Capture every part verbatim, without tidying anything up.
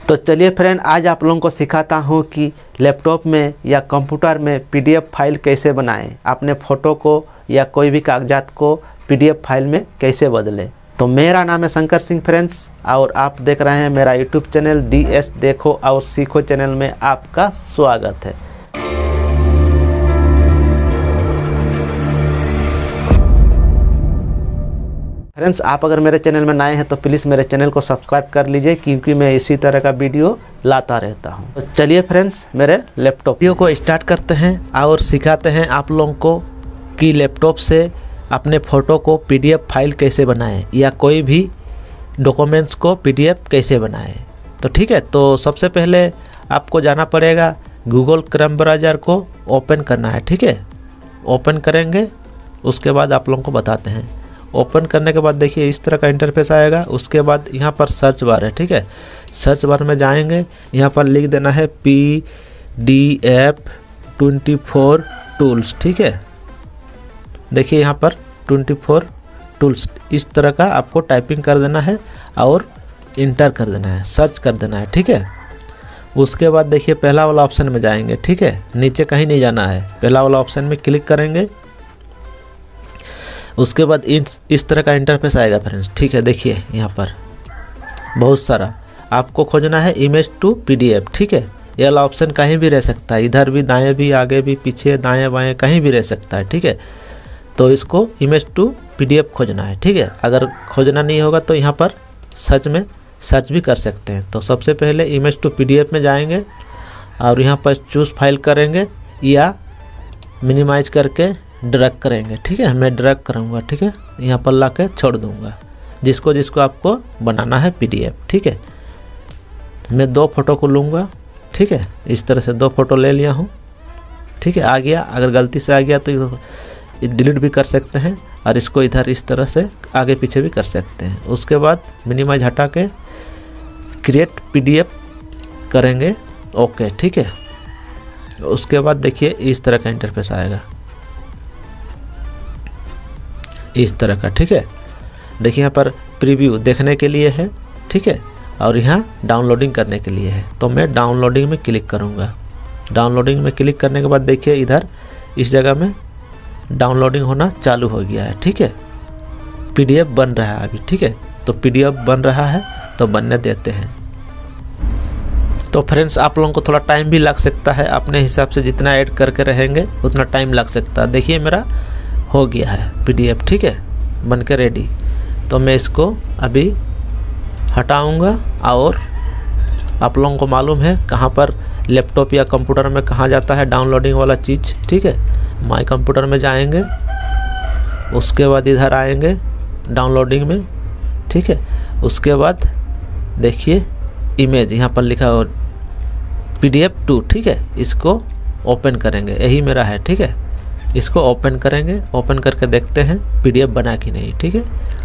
तो चलिए फ्रेंड, आज आप लोगों को सिखाता हूँ कि लैपटॉप में या कंप्यूटर में पीडीएफ फाइल कैसे बनाएं, अपने फ़ोटो को या कोई भी कागजात को पीडीएफ फाइल में कैसे बदलें। तो मेरा नाम है शंकर सिंह फ्रेंड्स और आप देख रहे हैं मेरा यूट्यूब चैनल डी एस देखो और सीखो चैनल में आपका स्वागत है। फ्रेंड्स, आप अगर मेरे चैनल में नए हैं तो प्लीज़ मेरे चैनल को सब्सक्राइब कर लीजिए, क्योंकि मैं इसी तरह का वीडियो लाता रहता हूं। तो चलिए फ्रेंड्स, मेरे लैपटॉप वीडियो को स्टार्ट करते हैं और सिखाते हैं आप लोगों को कि लैपटॉप से अपने फ़ोटो को पीडीएफ फाइल कैसे बनाएं या कोई भी डॉक्यूमेंट्स को पीडीएफ कैसे बनाएं। तो ठीक है, तो सबसे पहले आपको जाना पड़ेगा, गूगल क्रोम ब्राउज़र को ओपन करना है। ठीक है, ओपन करेंगे, उसके बाद आप लोगों को बताते हैं। ओपन करने के बाद देखिए इस तरह का इंटरफेस आएगा। उसके बाद यहाँ पर सर्च बार है। ठीक है, सर्च बार में जाएंगे, यहाँ पर लिख देना है P D F twenty four tools. ठीक है, देखिए यहाँ पर ट्वेंटी फोर टूल्स इस तरह का आपको टाइपिंग कर देना है और इंटर कर देना है, सर्च कर देना है। ठीक है, उसके बाद देखिए पहला वाला ऑप्शन में जाएंगे। ठीक है, नीचे कहीं नहीं जाना है, पहला वाला ऑप्शन में क्लिक करेंगे। उसके बाद इस इस तरह का इंटरफेस आएगा फ्रेंड्स। ठीक है, देखिए यहाँ पर बहुत सारा आपको खोजना है इमेज टू पीडीएफ। ठीक है, ये वाला ऑप्शन कहीं भी रह सकता है, इधर भी, दाएं भी, आगे भी, पीछे, दाएं बाएं कहीं भी रह सकता है। ठीक है, तो इसको इमेज टू पीडीएफ खोजना है। ठीक है, अगर खोजना नहीं होगा तो यहाँ पर सर्च में सर्च भी कर सकते हैं। तो सबसे पहले इमेज टू पीडीएफ में जाएंगे और यहाँ पर चूज़ फाइल करेंगे या मिनिमाइज करके ड्रैग करेंगे। ठीक है, मैं ड्रैग करूँगा। ठीक है, यहाँ पर ला के छोड़ दूँगा जिसको जिसको आपको बनाना है पीडीएफ। ठीक है, मैं दो फ़ोटो को लूँगा। ठीक है, इस तरह से दो फ़ोटो ले लिया हूँ। ठीक है, आ गया। अगर गलती से आ गया तो डिलीट भी कर सकते हैं और इसको इधर इस तरह से आगे पीछे भी कर सकते हैं। उसके बाद मिनिमाइज हटा के क्रिएट पीडीएफ करेंगे। ओके, ठीक है, उसके बाद देखिए इस तरह का इंटरफेस आएगा, इस तरह का। ठीक है, देखिए यहाँ पर प्रीव्यू देखने के लिए है। ठीक है, और यहाँ डाउनलोडिंग करने के लिए है। तो मैं डाउनलोडिंग में क्लिक करूँगा। डाउनलोडिंग में क्लिक करने के बाद देखिए इधर इस जगह में डाउनलोडिंग होना चालू हो गया है। ठीक है, पीडीएफ बन रहा है अभी। ठीक है, तो पीडीएफ बन रहा है तो बनने देते हैं। तो फ्रेंड्स, आप लोगों को थोड़ा टाइम भी लग सकता है, अपने हिसाब से जितना ऐड करके रहेंगे उतना टाइम लग सकता है। देखिए मेरा हो गया है पीडीएफ। ठीक है, बन के रेडी। तो मैं इसको अभी हटाऊंगा और आप लोगों को मालूम है कहाँ पर लैपटॉप या कंप्यूटर में कहाँ जाता है डाउनलोडिंग वाला चीज़। ठीक है, माय कंप्यूटर में जाएंगे, उसके बाद इधर आएंगे डाउनलोडिंग में। ठीक है, उसके बाद देखिए इमेज यहाँ पर लिखा हो पीडीएफ टू। ठीक है, इसको ओपन करेंगे, यही मेरा है। ठीक है, इसको ओपन करेंगे, ओपन करके देखते हैं पीडीएफ बना कि नहीं। ठीक है,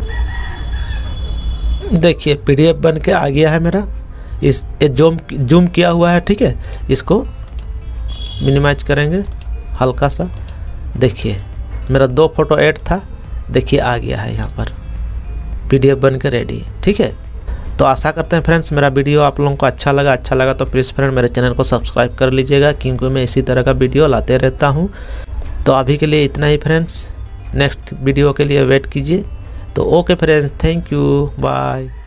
देखिए पीडीएफ बन के आ गया है मेरा। इस ये जूम जूम किया हुआ है। ठीक है, इसको मिनिमाइज करेंगे हल्का सा। देखिए मेरा दो फोटो ऐड था, देखिए आ गया है यहाँ पर पीडीएफ बन के रेडी। ठीक है, तो आशा करते हैं फ्रेंड्स मेरा वीडियो आप लोगों को अच्छा लगा। अच्छा लगा तो प्लीज़ फ्रेंड मेरे चैनल को सब्सक्राइब कर लीजिएगा, क्योंकि मैं इसी तरह का वीडियो लाते रहता हूँ। तो अभी के लिए इतना ही फ्रेंड्स, नेक्स्ट वीडियो के लिए वेट कीजिए। तो okay friends, thank you, bye.